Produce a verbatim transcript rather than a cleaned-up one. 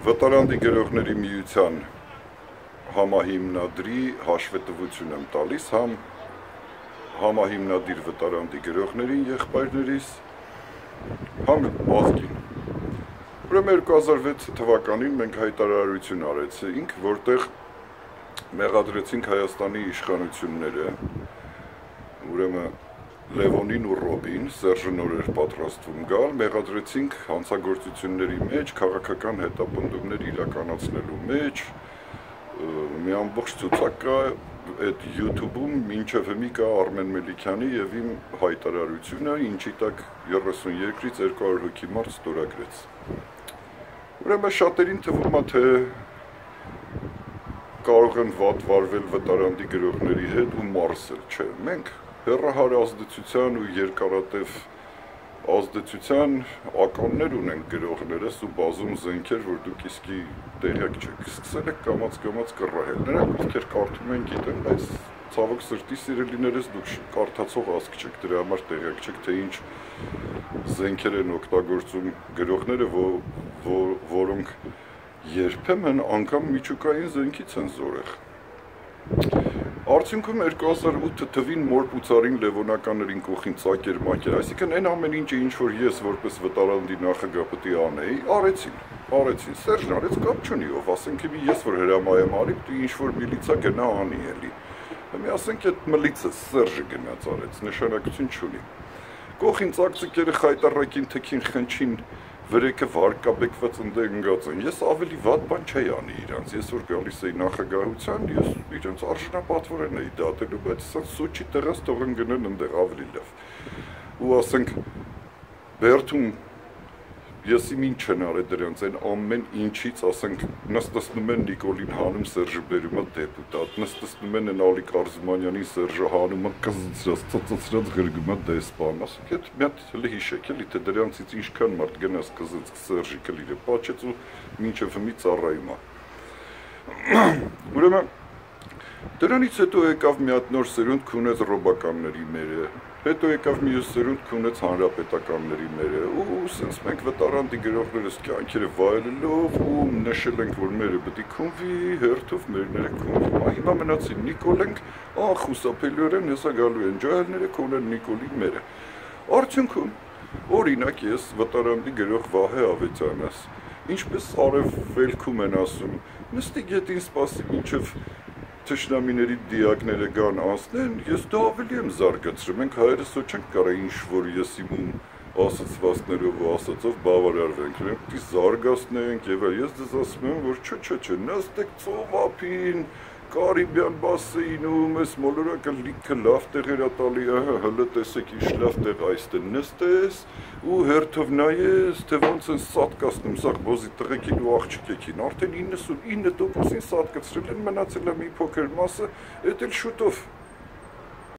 Վտարանդի գրողների միության համահիմնադրի հաշվետվություն եմ տալիս համ համահիմնադիր վտարանդի գրողներին եղբայրներիս, համ ազգին։ Ուրեմն երկու հազար վեց թվականին մենք հայտարարություն արեցինք, որտեղ մեղադրեցինք Հայաստանի իշխանությունները, ուրեմն Լևոնին ու Ռոբին, Սերժը նոր էր պատրաստվում գալ, մեղադրեցինք հանցագործությունների մեջ, քաղաքական հետապնդումներ իրականացնելու մեջ, մի ամբողջ ցուցակ կա այդ YouTube-ում մինչև հիմա կա Արմեն Մելիքյանի եւ իմ հայտարարությունը, ինչի տակ երեսուն երկրից երկու հարյուր հոգի մարդ ստորագրեց։ Ուրեմն շատերին թվում է, թե կարող են վատ վարվել վտարանդի գրողների հետ ու մարսել, չէ, մենք հեռահար ազդեցության ու երկարատև ազդեցության ականներ ունենք գրողներս ու բազում զենքեր, որ դուք իսկի տեղյակ չեք, սկսել եք կամաց-կամաց կռահել, նրանք ովքեր կարդում են գիտեն, բայց ցավոք սրտի սիրելիներս դուք կարդացող ազգ չեք, դրա համար տեղյակ չեք, թե ինչ զենքեր են օգտագործում գրողները, որոնք երբեմն անգամ միջուկային զենքից են զորեղ։ Արդյունքում երկու հազար ութ թվին Մոր Պուծարին Լևոնականներին կողքին ծակեր մակեր, այսինքն այն ամեն ինչը ինչ որ ես որպես վտարանդի նախագահ պետք է անեի, արեցին, արեցին, Սերժն արեց, կապ չունի, ով ասենք հիմա ես որ հրամայեմ արի, դու ինչ որ միլիցա գնա անի էլի։ Հիմա ասենք այդ միլիցը Սերժը գնաց արեց, նշանակություն չունի։ Կողքին ծակծիկերը խայտառակին թքին խնչին վրեքը վարկաբեկված ընդգած են, ես ավելի վատ բան չէի անի իրանց, ես որ գալիս էի նախագահության, ես իրանց արժանապատվորեն էի դատելու, բայց ասած սուչի տեղած թողեն գնեն ընդեղ ավելի լավ։ Ու ասենք Բերդում ես իմ ինչ չեն արել դրանց, այն ամեն ինչից, ասենք նստացնում են Նիկոլին հանում Սերժը բերում է դեպուտատ, նստացնում են են Ալիկ Արզումանյանին Սերժը հանում է կզծրած, ծծծրած գրգում է դեսպան, ասենք այդ մի հատ հլի հիշեք էլի, թե դրանցից ինչքան մարդ գնաց կզծ Սերժի կլիրը պաչեց ու մինչև հիմի ծառայում է։ Ուրեմն դրանից հետո եկավ մի հատ նոր սերունդ քունեց ռոբականների մերը, հետո եկավ մյուս սերունդ քունեց հանրապետականների մերը, ու սենց մենք վտարանդի գրողներս կյանքերը վայելելով ու նշել ենք, որ մերը պետք է քունվի, հերթով մերները քունվի, հիմա մնացին Նիկոլենք, անխուսափելիորեն հեսա գալու են ջահելները քոնել Նիկոլի մերը։ Արդյունքում, օրինակ ես վտարանդի գրող Վահե Ավետյանս, ինչպես արևելքում են ասում, նստի գետին սպասի մինչև թշնամիների դիակները գան անցնեն, ես դա ավելի եմ զարգացրում, մենք հայերս ու չենք կարող ինչ-որ ես իմում ասացվածքներով ու ասացով բավարարվենք, մենք պիտի զարգացնենք և ես ձեզ ասում եմ, որ չէ, չէ, չէ, նստեք ծովափին, Կարիբյան բասեինում, ես մոլորակը լիքը լավ տեղեր ա տալի, ահա հլը տեսեք ինչ լավ տեղ այստեղ նստես ու հերթով նայես, թե ոնց են սատկացնում սաղ բոզի տղեկին ու աղջիկեքին, արդեն իննսունինը տոկոսին սատկացրել են, մնացել է մի փոքր մասը, էդ էլ շուտով